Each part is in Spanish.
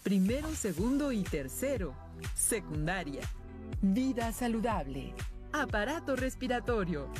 primero, segundo y tercero. Secundaria. Vida saludable. Aparato respiratorio.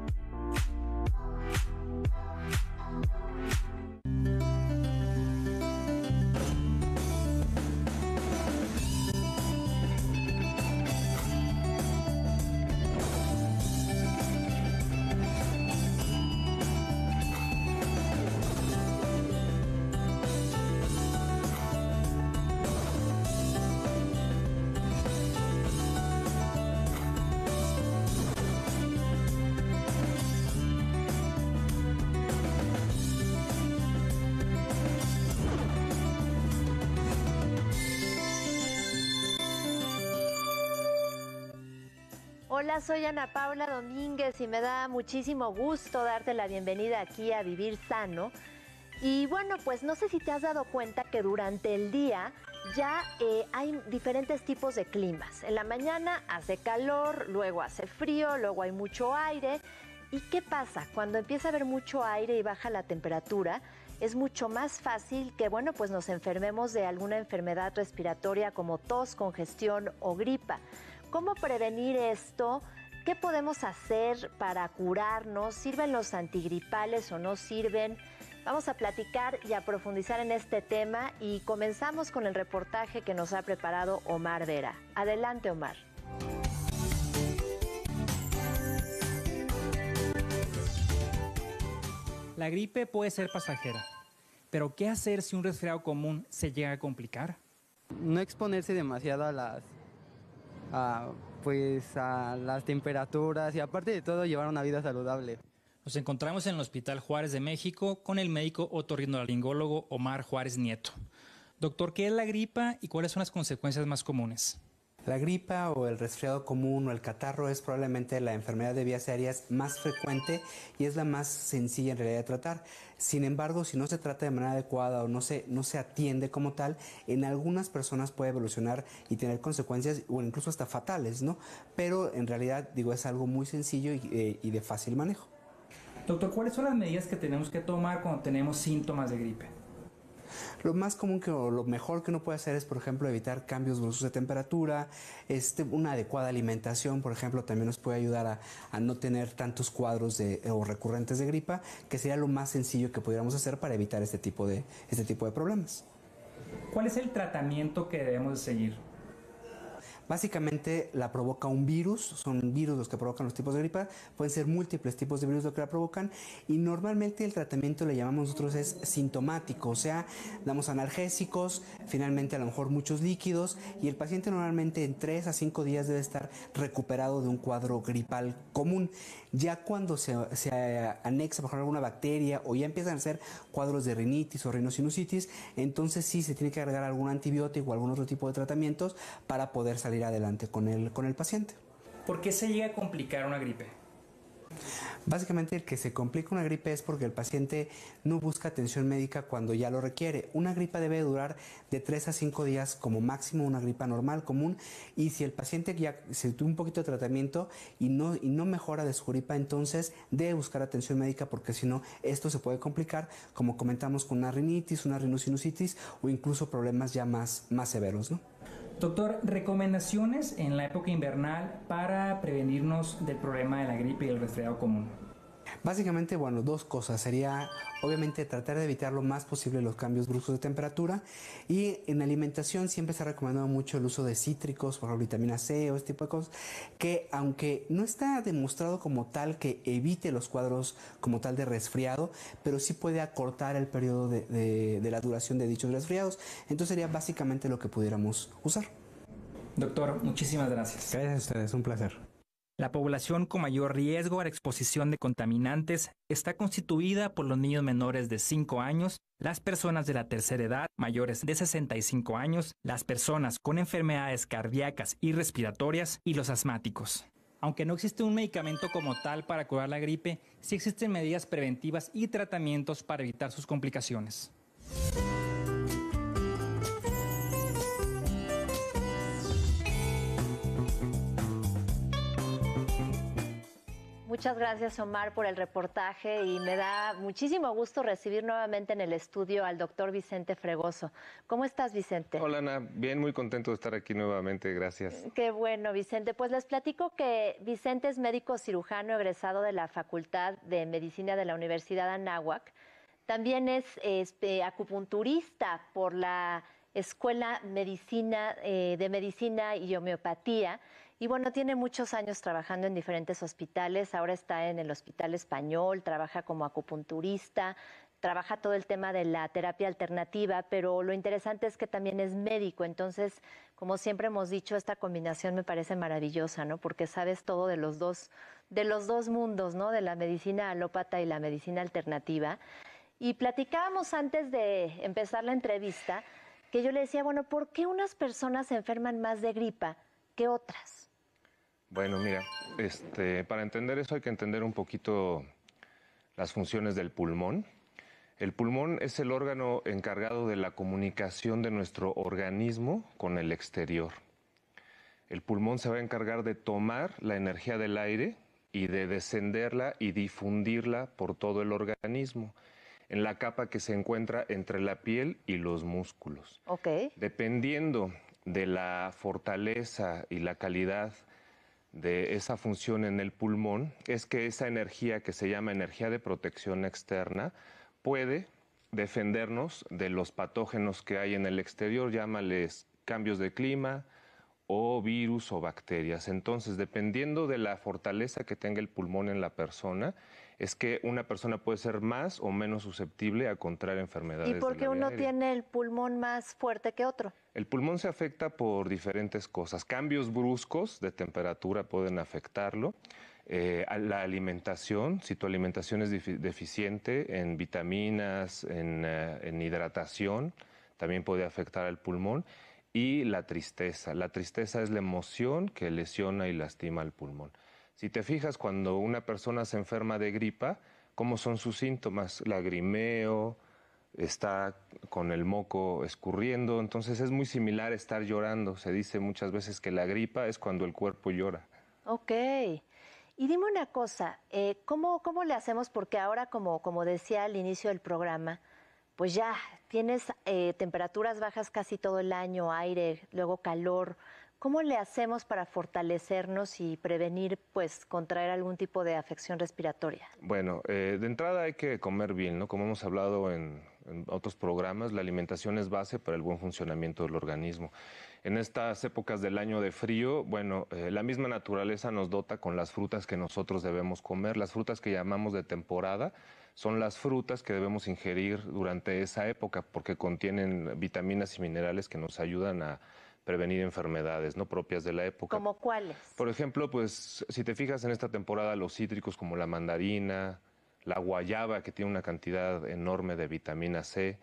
Hola, soy Ana Paula Domínguez y me da muchísimo gusto darte la bienvenida aquí a Vivir Sano. Y bueno, pues no sé si te has dado cuenta que durante el día ya hay diferentes tipos de climas. En la mañana hace calor, luego hace frío, luego hay mucho aire. ¿Y qué pasa? Cuando empieza a haber mucho aire y baja la temperatura, es mucho más fácil que, bueno, pues nos enfermemos de alguna enfermedad respiratoria como tos, congestión o gripa. ¿Cómo prevenir esto? ¿Qué podemos hacer para curarnos? ¿Sirven los antigripales o no sirven? Vamos a platicar y a profundizar en este tema y comenzamos con el reportaje que nos ha preparado Omar Vera. Adelante, Omar. La gripe puede ser pasajera, pero ¿qué hacer si un resfriado común se llega a complicar? No exponerse demasiado a las temperaturas y aparte de todo llevar una vida saludable. Nos encontramos en el Hospital Juárez de México con el médico otorrinolaringólogo Omar Juárez Nieto. Doctor, ¿qué es la gripa y cuáles son las consecuencias más comunes? La gripa o el resfriado común o el catarro es probablemente la enfermedad de vías aéreas más frecuente y es la más sencilla en realidad de tratar. Sin embargo, si no se trata de manera adecuada o no se atiende como tal, en algunas personas puede evolucionar y tener consecuencias o incluso hasta fatales, ¿no? Pero en realidad, es algo muy sencillo y de fácil manejo. Doctor, ¿cuáles son las medidas que tenemos que tomar cuando tenemos síntomas de gripe? Lo más común o lo mejor que uno puede hacer es, por ejemplo, evitar cambios bruscos de temperatura, una adecuada alimentación, por ejemplo, también nos puede ayudar a no tener tantos cuadros o recurrentes de gripa, que sería lo más sencillo que pudiéramos hacer para evitar este tipo de problemas. ¿Cuál es el tratamiento que debemos de seguir? Básicamente la provoca un virus, son virus los que provocan los tipos de gripa, pueden ser múltiples tipos de virus los que la provocan y normalmente el tratamiento le llamamos nosotros es sintomático, o sea, damos analgésicos, finalmente a lo mejor muchos líquidos y el paciente normalmente en 3 a 5 días debe estar recuperado de un cuadro gripal común. Ya cuando se anexa por ejemplo alguna bacteria o ya empiezan a ser cuadros de rinitis o rinosinusitis, entonces sí se tiene que agregar algún antibiótico o algún otro tipo de tratamientos para poder salir adelante con el paciente. ¿Por qué se llega a complicar una gripe? Básicamente el que se complica una gripe es porque el paciente no busca atención médica cuando ya lo requiere. Una gripa debe durar de 3 a 5 días como máximo, una gripa normal, común, y si el paciente ya se tuvo un poquito de tratamiento y no mejora de su gripa, entonces debe buscar atención médica porque si no, esto se puede complicar, como comentamos, con una rinitis, una rinosinusitis o incluso problemas ya más severos, ¿no? Doctor, recomendaciones en la época invernal para prevenirnos del problema de la gripe y el resfriado común. Básicamente, dos cosas. Sería, obviamente, tratar de evitar lo más posible los cambios bruscos de temperatura y en alimentación siempre se ha recomendado mucho el uso de cítricos, por ejemplo, vitamina C o este tipo de cosas, que aunque no está demostrado como tal que evite los cuadros como tal de resfriado, pero sí puede acortar el periodo de la duración de dichos resfriados. Entonces sería básicamente lo que pudiéramos usar. Doctor, muchísimas gracias. Gracias a ustedes, un placer. La población con mayor riesgo a la exposición de contaminantes está constituida por los niños menores de 5 años, las personas de la tercera edad mayores de 65 años, las personas con enfermedades cardíacas y respiratorias y los asmáticos. Aunque no existe un medicamento como tal para curar la gripe, sí existen medidas preventivas y tratamientos para evitar sus complicaciones. Muchas gracias, Omar, por el reportaje y me da muchísimo gusto recibir nuevamente en el estudio al doctor Vicente Fregoso. ¿Cómo estás, Vicente? Hola, Ana. Bien, muy contento de estar aquí nuevamente. Gracias. Qué bueno, Vicente. Pues les platico que Vicente es médico cirujano egresado de la Facultad de Medicina de la Universidad Anáhuac. También es acupunturista por la Escuela de Medicina y Homeopatía. Y bueno, tiene muchos años trabajando en diferentes hospitales. Ahora está en el Hospital Español, trabaja como acupunturista, trabaja todo el tema de la terapia alternativa, pero lo interesante es que también es médico. Entonces, como siempre hemos dicho, esta combinación me parece maravillosa, ¿no? Porque sabes todo de los dos mundos, ¿no? De la medicina alópata y la medicina alternativa. Y platicábamos antes de empezar la entrevista que yo le decía, bueno, ¿por qué unas personas se enferman más de gripa que otras? Bueno, mira, para entender eso hay que entender un poquito las funciones del pulmón. El pulmón es el órgano encargado de la comunicación de nuestro organismo con el exterior. El pulmón se va a encargar de tomar la energía del aire y de descenderla y difundirla por todo el organismo, en la capa que se encuentra entre la piel y los músculos. Okay. Dependiendo de la fortaleza y la calidad de esa función en el pulmón, es que esa energía que se llama energía de protección externa puede defendernos de los patógenos que hay en el exterior, llámales cambios de clima o virus o bacterias. Entonces, dependiendo de la fortaleza que tenga el pulmón en la persona, es que una persona puede ser más o menos susceptible a contraer enfermedades. ¿Y por qué uno tiene el pulmón más fuerte que otro? El pulmón se afecta por diferentes cosas. Cambios bruscos de temperatura pueden afectarlo. La alimentación, si tu alimentación es deficiente en vitaminas, en hidratación, también puede afectar al pulmón. Y la tristeza. La tristeza es la emoción que lesiona y lastima al pulmón. Si te fijas, cuando una persona se enferma de gripa, ¿cómo son sus síntomas? Lagrimeo, está con el moco escurriendo, entonces es muy similar a estar llorando. Se dice muchas veces que la gripa es cuando el cuerpo llora. Ok. Y dime una cosa, ¿cómo le hacemos? Porque ahora, como decía al inicio del programa, pues ya tienes temperaturas bajas casi todo el año, aire, luego calor. ¿Cómo le hacemos para fortalecernos y prevenir, pues, contraer algún tipo de afección respiratoria? Bueno, de entrada hay que comer bien, ¿no? Como hemos hablado en otros programas, la alimentación es base para el buen funcionamiento del organismo. En estas épocas del año de frío, bueno, la misma naturaleza nos dota con las frutas que nosotros debemos comer. Las frutas que llamamos de temporada son las frutas que debemos ingerir durante esa época porque contienen vitaminas y minerales que nos ayudan a prevenir enfermedades no propias de la época. ¿Cómo cuáles? Por ejemplo, pues si te fijas en esta temporada, los cítricos como la mandarina, la guayaba, que tiene una cantidad enorme de vitamina C,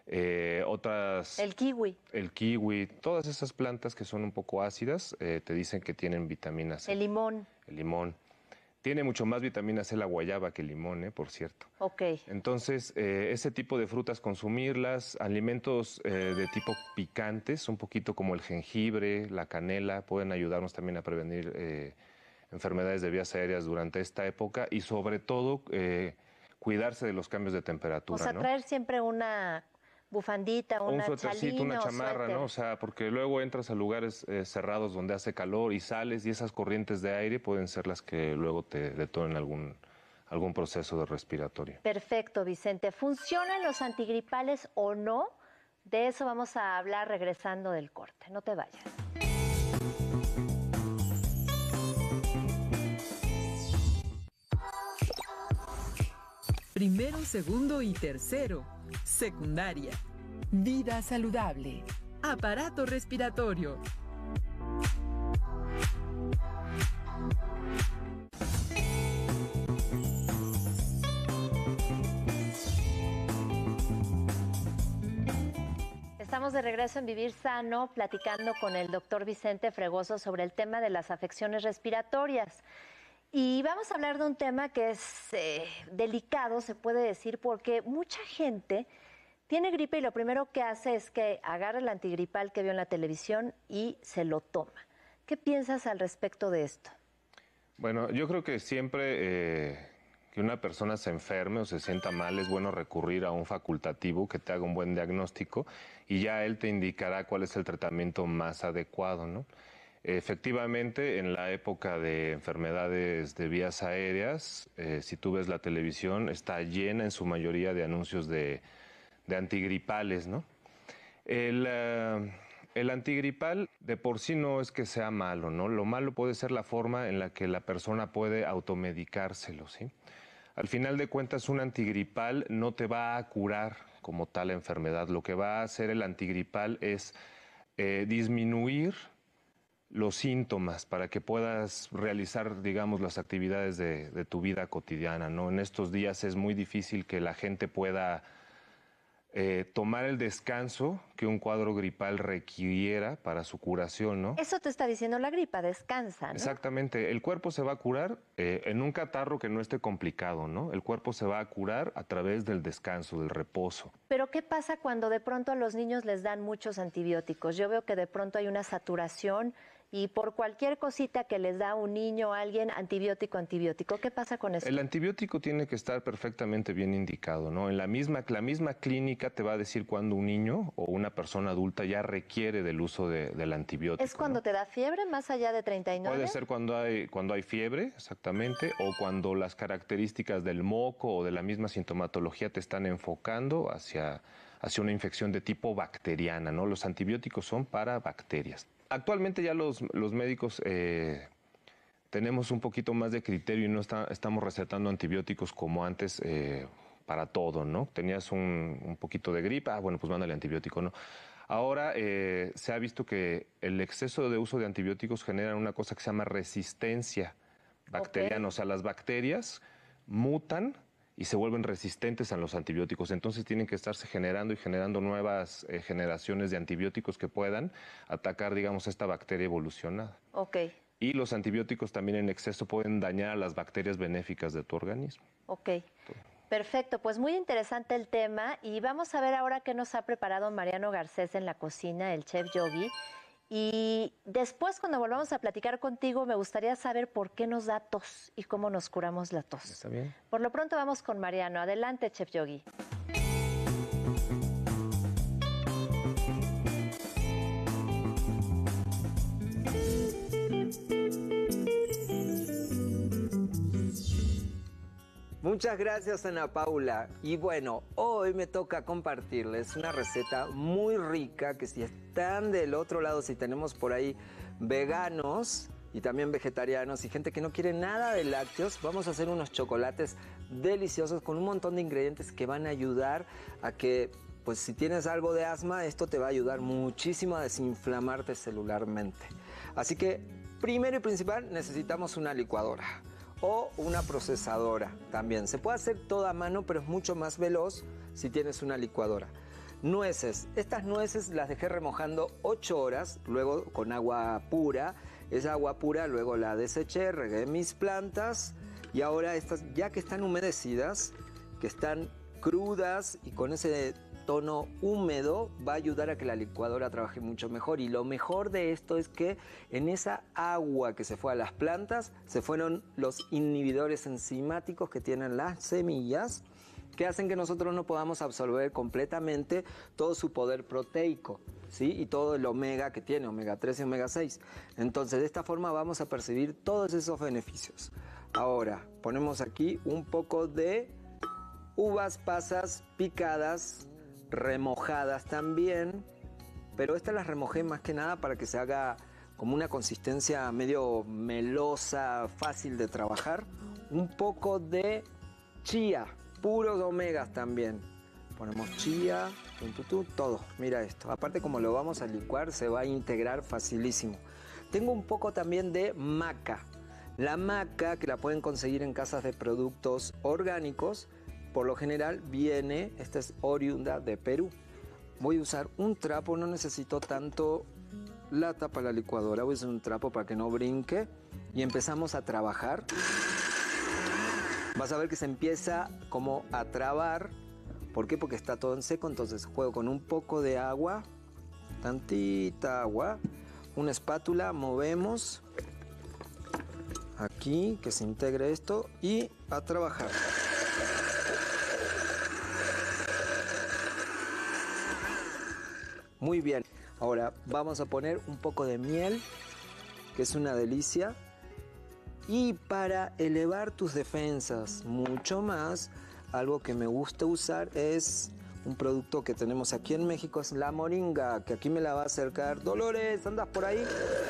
otras... El kiwi. El kiwi, todas esas plantas que son un poco ácidas, te dicen que tienen vitamina C. El limón. El limón. Tiene mucho más vitamina C la guayaba que el limón, por cierto. Ok. Entonces, ese tipo de frutas, consumirlas, alimentos de tipo picantes, un poquito como el jengibre, la canela, pueden ayudarnos también a prevenir enfermedades de vías aéreas durante esta época y sobre todo cuidarse de los cambios de temperatura. O sea, ¿no? traer siempre una bufandita, una suétercito, chalina una chamarra, suéter. ¿no? O sea, porque luego entras a lugares cerrados donde hace calor y sales y esas corrientes de aire pueden ser las que luego te detonen algún proceso de respiratorio. Perfecto, Vicente. ¿Funcionan los antigripales o no? De eso vamos a hablar regresando del corte. No te vayas. Primero, segundo y tercero. Secundaria. Vida saludable. Aparato respiratorio. Estamos de regreso en Vivir Sano, platicando con el doctor Vicente Fregoso sobre el tema de las afecciones respiratorias. Y vamos a hablar de un tema que es delicado, se puede decir, porque mucha gente tiene gripe y lo primero que hace es que agarra el antigripal que vio en la televisión y se lo toma. ¿Qué piensas al respecto de esto? Bueno, yo creo que siempre que una persona se enferme o se sienta mal, es bueno recurrir a un facultativo que te haga un buen diagnóstico y ya él te indicará cuál es el tratamiento más adecuado, ¿no? Efectivamente, en la época de enfermedades de vías aéreas, si tú ves la televisión, está llena en su mayoría de anuncios de antigripales, ¿no? El antigripal de por sí no es que sea malo, ¿no? Lo malo puede ser la forma en la que la persona puede automedicárselo, ¿sí? Al final de cuentas, un antigripal no te va a curar como tal la enfermedad. Lo que va a hacer el antigripal es disminuir los síntomas para que puedas realizar, digamos, las actividades de tu vida cotidiana, ¿no? En estos días es muy difícil que la gente pueda tomar el descanso que un cuadro gripal requiriera para su curación, ¿no? Eso te está diciendo la gripa, descansa, ¿no? Exactamente, el cuerpo se va a curar en un catarro que no esté complicado, ¿no? El cuerpo se va a curar a través del descanso, del reposo. Pero ¿qué pasa cuando de pronto a los niños les dan muchos antibióticos? Yo veo que de pronto hay una saturación y por cualquier cosita que les da un niño a alguien, antibiótico. ¿Qué pasa con eso? El antibiótico tiene que estar perfectamente bien indicado, ¿no? La misma clínica te va a decir cuando un niño o una persona adulta ya requiere del uso del antibiótico. ¿Es cuando ¿no? te da fiebre más allá de 39? Puede ser cuando hay fiebre, exactamente, o cuando las características del moco o de la misma sintomatología te están enfocando hacia una infección de tipo bacteriana, ¿no? Los antibióticos son para bacterias. Actualmente ya los médicos tenemos un poquito más de criterio y no estamos recetando antibióticos como antes para todo, ¿no? Tenías un poquito de gripa, bueno, pues mándale antibiótico, ¿no? Ahora se ha visto que el exceso de uso de antibióticos genera una cosa que se llama resistencia bacteriana, o sea, las bacterias mutan y se vuelven resistentes a los antibióticos. Entonces tienen que estarse generando y generando nuevas generaciones de antibióticos que puedan atacar, digamos, esta bacteria evolucionada. Ok. Y los antibióticos también en exceso pueden dañar a las bacterias benéficas de tu organismo. Ok. Perfecto, pues muy interesante el tema y vamos a ver ahora qué nos ha preparado Mariano Garcés en la cocina, el chef Yogi. Y después, cuando volvamos a platicar contigo, me gustaría saber por qué nos da tos y cómo nos curamos la tos. ¿Está bien? Por lo pronto vamos con Mariano. Adelante, chef Yogi. Muchas gracias, Ana Paula. Y bueno, hoy me toca compartirles una receta muy rica que si están del otro lado, si tenemos por ahí veganos y también vegetarianos y gente que no quiere nada de lácteos, vamos a hacer unos chocolates deliciosos con un montón de ingredientes que van a ayudar a que, pues si tienes algo de asma, esto te va a ayudar muchísimo a desinflamarte celularmente. Así que, primero y principal, necesitamos una licuadora o una procesadora también. Se puede hacer todo a mano, pero es mucho más veloz si tienes una licuadora. Nueces. Estas nueces las dejé remojando 8 horas, luego con agua pura. Esa agua pura luego la deseché, regué mis plantas y ahora estas, ya que están humedecidas, que están crudas y con ese tono húmedo, va a ayudar a que la licuadora trabaje mucho mejor. Y lo mejor de esto es que en esa agua que se fue a las plantas, se fueron los inhibidores enzimáticos que tienen las semillas, que hacen que nosotros no podamos absorber completamente todo su poder proteico, ¿sí? Y todo el omega que tiene, omega 3 y omega 6. Entonces, de esta forma vamos a percibir todos esos beneficios. Ahora, ponemos aquí un poco de uvas pasas picadas, remojadas también, pero estas las remojé más que nada para que se haga como una consistencia medio melosa, fácil de trabajar. Un poco de chía, puros omegas también. Ponemos chía, todo. Mira esto. Aparte, como lo vamos a licuar, se va a integrar facilísimo. Tengo un poco también de maca. La maca, que la pueden conseguir en casas de productos orgánicos, por lo general viene, esta es oriunda de Perú. Voy a usar un trapo, no necesito tanto la tapa de la licuadora, voy a usar un trapo para que no brinque y empezamos a trabajar. Vas a ver que se empieza como a trabar. ¿Por qué? Porque está todo en seco, entonces juego con un poco de agua, tantita agua, una espátula, movemos Aquí, que se integre esto y a trabajar. Muy bien, ahora vamos a poner un poco de miel, que es una delicia. Y para elevar tus defensas mucho más, algo que me gusta usar es un producto que tenemos aquí en México, es la moringa, que aquí me la va a acercar Dolores. ¿Andas por ahí?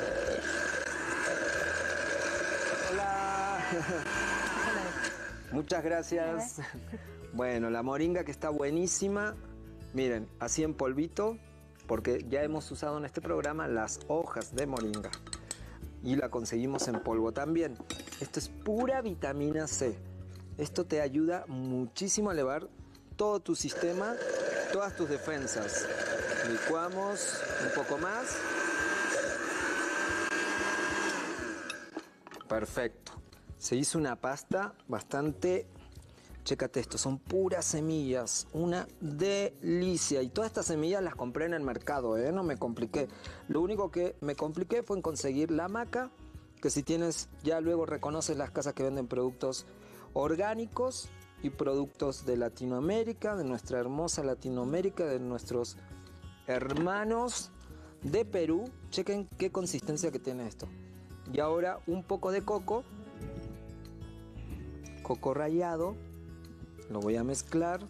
Hola. Muchas gracias. Bueno, la moringa que está buenísima. Miren, así en polvito, porque ya hemos usado en este programa las hojas de moringa. Y la conseguimos en polvo también. Esto es pura vitamina C. Esto te ayuda muchísimo a elevar todo tu sistema, todas tus defensas. Licuamos un poco más. Perfecto. Se hizo una pasta bastante... Chécate esto, son puras semillas, una delicia. Y todas estas semillas las compré en el mercado, no me compliqué. Lo único que me compliqué fue en conseguir la maca, que si tienes, ya luego reconoces las casas que venden productos orgánicos y productos de Latinoamérica, de nuestra hermosa Latinoamérica, de nuestros hermanos de Perú. Chequen qué consistencia que tiene esto. Y ahora un poco de coco rallado. Lo voy a mezclar.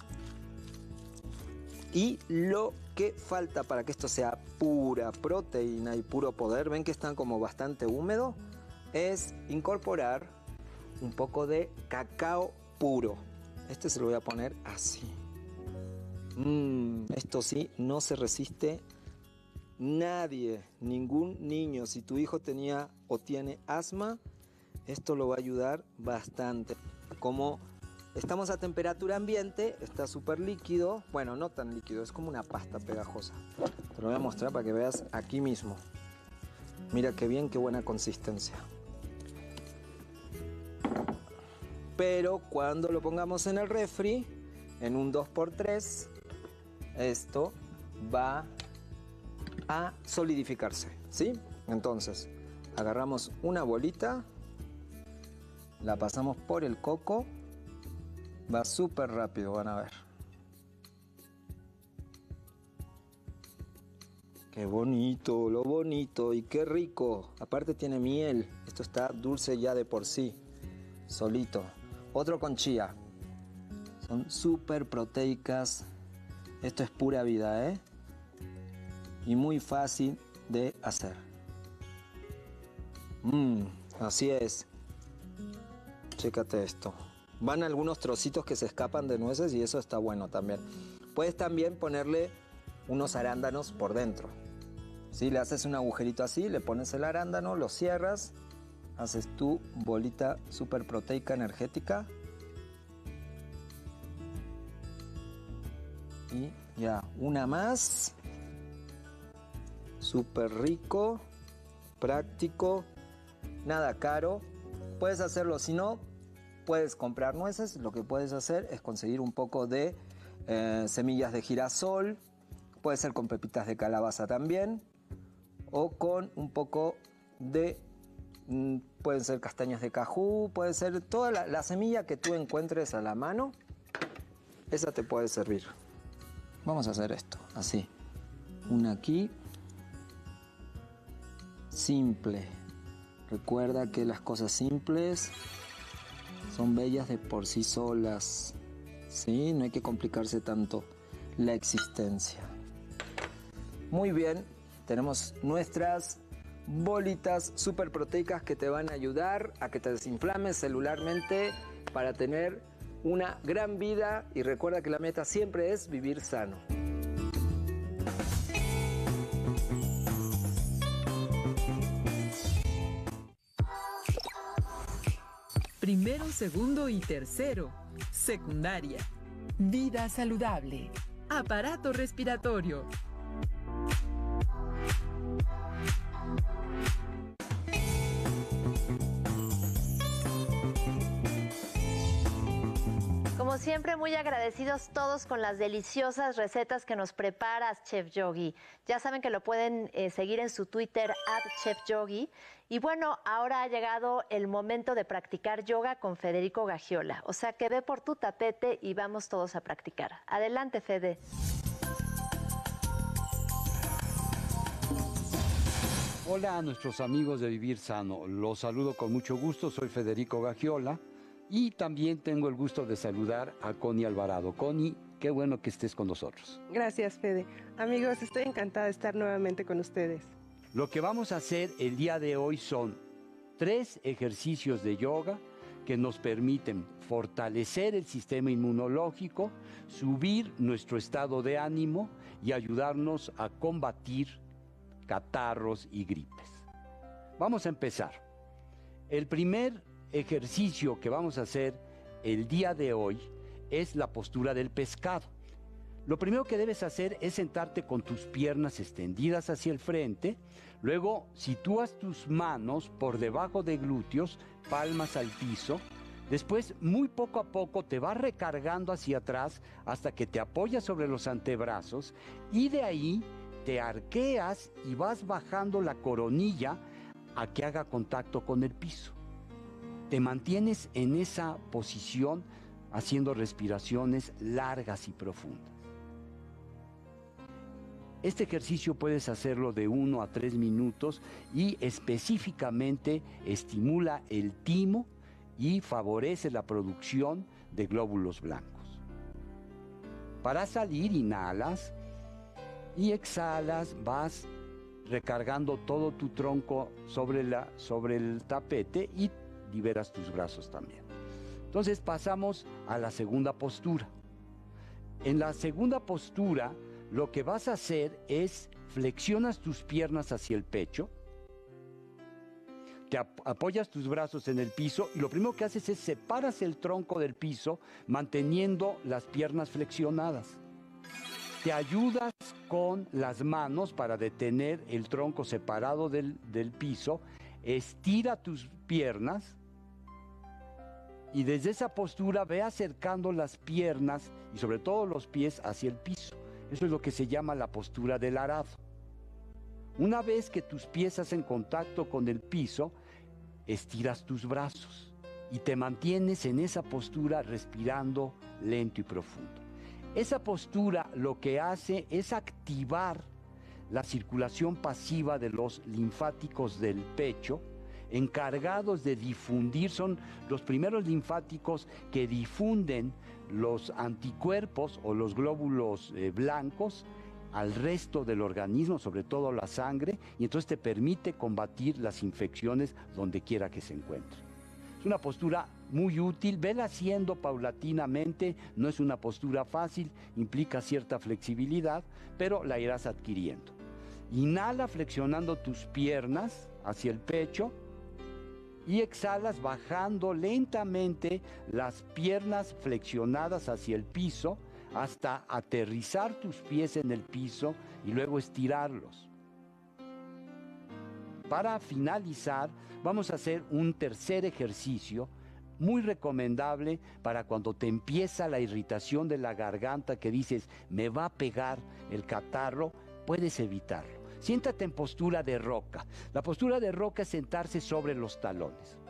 Y lo que falta para que esto sea pura proteína y puro poder, ven que están como bastante húmedo, es incorporar un poco de cacao puro. Este se lo voy a poner así. Esto sí, no se resiste nadie, ningún niño. Si tu hijo tenía o tiene asma, esto lo va a ayudar bastante. Como estamos a temperatura ambiente, está súper líquido. Bueno, no tan líquido, es como una pasta pegajosa. Te lo voy a mostrar para que veas aquí mismo. Mira qué bien, qué buena consistencia. Pero cuando lo pongamos en el refri, en un 2×3, esto va a solidificarse, ¿sí? Entonces, agarramos una bolita, la pasamos por el coco. Va súper rápido, van a ver. Qué bonito, lo bonito y qué rico. Aparte tiene miel. Esto está dulce ya de por sí, solito. Otro con chía. Son súper proteicas. Esto es pura vida, Y muy fácil de hacer. Así es. Chécate esto. Van algunos trocitos que se escapan de nueces y eso está bueno también. Puedes también ponerle unos arándanos por dentro. ¿Sí? Le haces un agujerito así, le pones el arándano, lo cierras, haces tu bolita súper proteica energética. Y ya, una más. Súper rico, práctico, nada caro. Puedes hacerlo, si no, puedes comprar nueces. Lo que puedes hacer es conseguir un poco de semillas de girasol. Puede ser con pepitas de calabaza también. O con un poco de... pueden ser castañas de cajú. Puede ser toda la semilla que tú encuentres a la mano. Esa te puede servir. Vamos a hacer esto, así. Una aquí. Simple. Recuerda que las cosas simples son bellas de por sí solas, ¿sí? No hay que complicarse tanto la existencia. Muy bien, tenemos nuestras bolitas súper proteicas que te van a ayudar a que te desinflames celularmente para tener una gran vida. Y recuerda que la meta siempre es vivir sano. Primero, segundo y tercero. Secundaria. Vida saludable. Aparato respiratorio. Como siempre, muy agradecidos todos con las deliciosas recetas que nos preparas, Chef Yogi. Ya saben que lo pueden seguir en su Twitter, @ChefYogi. Y bueno, ahora ha llegado el momento de practicar yoga con Federico Gagiola. O sea que ve por tu tapete y vamos todos a practicar. Adelante, Fede. Hola a nuestros amigos de Vivir Sano. Los saludo con mucho gusto. Soy Federico Gagiola. Y también tengo el gusto de saludar a Connie Alvarado. Connie, qué bueno que estés con nosotros. Gracias, Fede. Amigos, estoy encantada de estar nuevamente con ustedes. Lo que vamos a hacer el día de hoy son 3 ejercicios de yoga que nos permiten fortalecer el sistema inmunológico, subir nuestro estado de ánimo y ayudarnos a combatir catarros y gripes. Vamos a empezar. El primer ejercicio que vamos a hacer el día de hoy es la postura del pescado. Lo primero que debes hacer es sentarte con tus piernas extendidas hacia el frente, luego sitúas tus manos por debajo de glúteos, palmas al piso, después muy poco a poco te vas recargando hacia atrás hasta que te apoyas sobre los antebrazos y de ahí te arqueas y vas bajando la coronilla a que haga contacto con el piso. Te mantienes en esa posición haciendo respiraciones largas y profundas. Este ejercicio puedes hacerlo de 1 a 3 minutos y específicamente estimula el timo y favorece la producción de glóbulos blancos. Para salir, inhalas y exhalas, vas recargando todo tu tronco sobre el tapete y liberas tus brazos también. Entonces pasamos a la segunda postura. En la segunda postura, lo que vas a hacer es flexionas tus piernas hacia el pecho, te apoyas tus brazos en el piso y lo primero que haces es separas el tronco del piso manteniendo las piernas flexionadas. Te ayudas con las manos para detener el tronco separado del piso, estira tus piernas y desde esa postura ve acercando las piernas y sobre todo los pies hacia el piso. Eso es lo que se llama la postura del arado. Una vez que tus pies hacen contacto con el piso, estiras tus brazos y te mantienes en esa postura respirando lento y profundo. Esa postura lo que hace es activar la circulación pasiva de los linfáticos del pecho, encargados de difundir, son los primeros linfáticos que difunden los anticuerpos o los glóbulos blancos al resto del organismo, sobre todo la sangre, y entonces te permite combatir las infecciones donde quiera que se encuentre. Es una postura muy útil, vela haciendo paulatinamente, no es una postura fácil, implica cierta flexibilidad, pero la irás adquiriendo. Inhala flexionando tus piernas hacia el pecho y exhalas bajando lentamente las piernas flexionadas hacia el piso hasta aterrizar tus pies en el piso y luego estirarlos. Para finalizar, vamos a hacer un tercer ejercicio muy recomendable para cuando te empieza la irritación de la garganta que dices, me va a pegar el catarro, puedes evitarlo. Siéntate en postura de roca. La postura de roca es sentarse sobre los talones.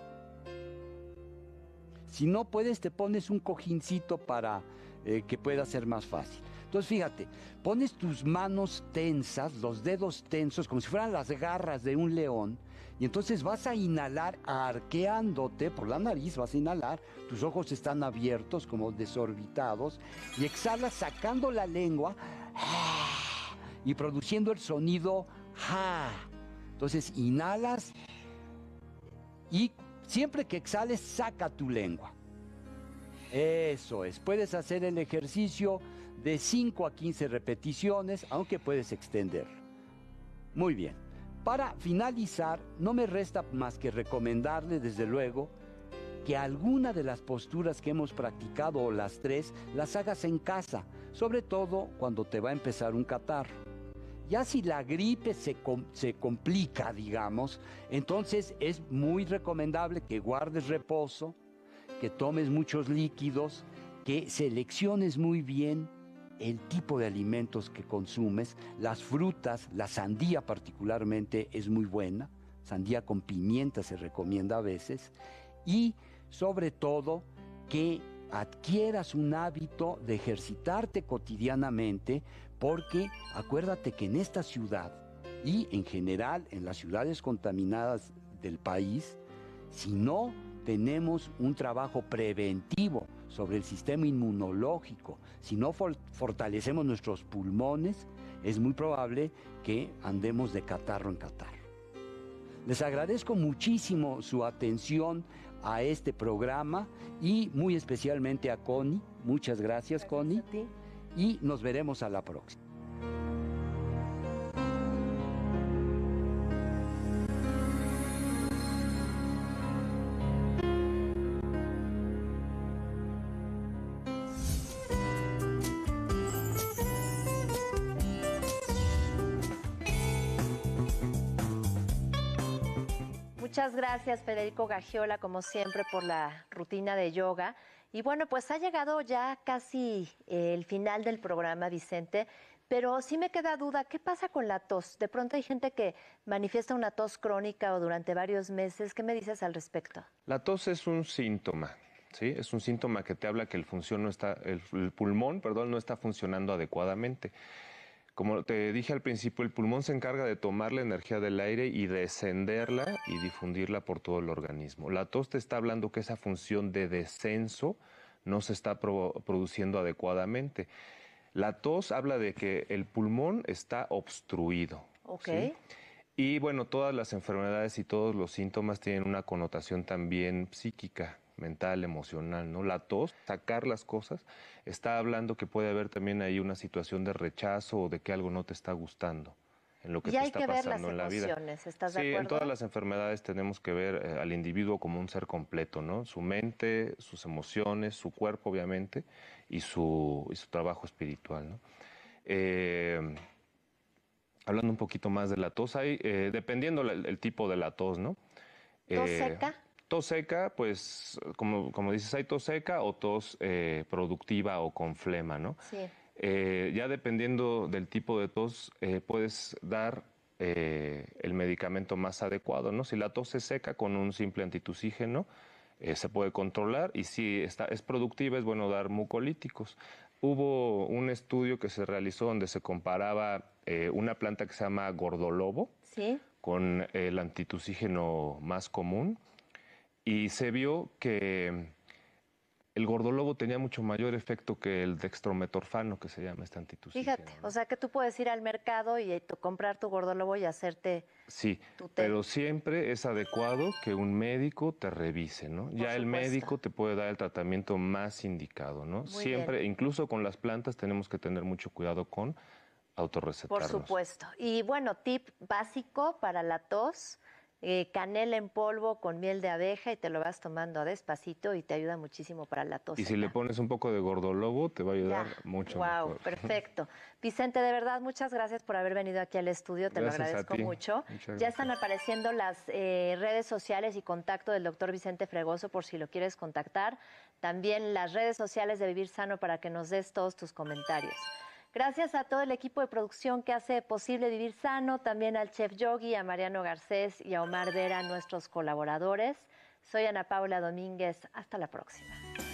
Si no puedes, te pones un cojincito para que pueda ser más fácil. Entonces, fíjate, pones tus manos tensas, los dedos tensos, como si fueran las garras de un león, y entonces vas a inhalar arqueándote por la nariz, vas a inhalar, tus ojos están abiertos como desorbitados, y exhalas sacando la lengua y produciendo el sonido ja. Entonces, inhalas y siempre que exhales, saca tu lengua. Eso es, puedes hacer el ejercicio de 5 a 15 repeticiones, aunque puedes extenderlo. Muy bien. Para finalizar, no me resta más que recomendarle, desde luego, que alguna de las posturas que hemos practicado, o las 3, las hagas en casa, sobre todo cuando te va a empezar un catarro. Ya si la gripe se complica, digamos, entonces es muy recomendable que guardes reposo, que tomes muchos líquidos, que selecciones muy bien el tipo de alimentos que consumes. Las frutas, la sandía particularmente es muy buena, sandía con pimienta se recomienda a veces, y sobre todo que adquieras un hábito de ejercitarte cotidianamente, porque acuérdate que en esta ciudad y en general en las ciudades contaminadas del país, si no tenemos un trabajo preventivo sobre el sistema inmunológico, si no fortalecemos nuestros pulmones, es muy probable que andemos de catarro en catarro. Les agradezco muchísimo su atención a este programa y muy especialmente a Connie. Muchas gracias, Connie. A ti. Y nos veremos a la próxima. Muchas gracias, Federico Gagiola, como siempre, por la rutina de yoga. Y bueno, pues ha llegado ya casi el final del programa, Vicente, pero sí me queda duda, ¿qué pasa con la tos? De pronto hay gente que manifiesta una tos crónica o durante varios meses. ¿Qué me dices al respecto? La tos es un síntoma, ¿sí? Es un síntoma que te habla que el pulmón, perdón, no está funcionando adecuadamente. Como te dije al principio, el pulmón se encarga de tomar la energía del aire y descenderla y difundirla por todo el organismo. La tos te está hablando que esa función de descenso no se está produciendo adecuadamente. La tos habla de que el pulmón está obstruido. Ok. ¿Sí? Y bueno, todas las enfermedades y todos los síntomas tienen una connotación también psíquica, mental, emocional, ¿no? La tos, sacar las cosas, está hablando que puede haber también ahí una situación de rechazo o de que algo no te está gustando en lo que te está pasando en la vida. Y hay que ver las emociones, ¿estás de Sí, acuerdo? en todas las enfermedades tenemos que ver al individuo como un ser completo, ¿no? Su mente, sus emociones, su cuerpo, obviamente, y su trabajo espiritual, ¿no? Hablando un poquito más de la tos, hay, dependiendo el tipo de la tos, ¿no? ¿Tos seca? Tos seca, pues, como dices, hay tos seca o tos productiva o con flema, ¿no? Sí. Ya dependiendo del tipo de tos, puedes dar el medicamento más adecuado, ¿no? Si la tos es seca, con un simple antitusígeno se puede controlar, y si es productiva, es bueno dar mucolíticos. Hubo un estudio que se realizó donde se comparaba una planta que se llama gordolobo, ¿sí?, con el antitusígeno más común, y se vio que el gordolobo tenía mucho mayor efecto que el dextrometorfano, que se llama este antitusígeno. Fíjate, ¿no? o sea que tú puedes ir al mercado y comprar tu gordolobo y hacerte Sí, tu té. pero siempre es adecuado que un médico te revise, ¿no? Ya el supuesto. médico te puede dar el tratamiento más indicado, ¿no? Muy Siempre, bien. incluso con las plantas, tenemos que tener mucho cuidado con Por autorrecetarnos. supuesto. Y bueno, tip básico para la tos, canela en polvo con miel de abeja y te lo vas tomando despacito y te ayuda muchísimo para la tos. Y si le pones un poco de gordolobo, te va a ayudar mucho. Wow, mejor. perfecto. Vicente, de verdad, muchas gracias por haber venido aquí al estudio, te Gracias lo a agradezco ti. mucho. Muchas Ya están apareciendo las redes sociales y contacto del doctor Vicente Fregoso por si lo quieres contactar. También las redes sociales de Vivir Sano para que nos des todos tus comentarios. Gracias a todo el equipo de producción que hace posible Vivir Sano, también al chef Yogi, a Mariano Garcés y a Omar Vera, nuestros colaboradores. Soy Ana Paula Domínguez. Hasta la próxima.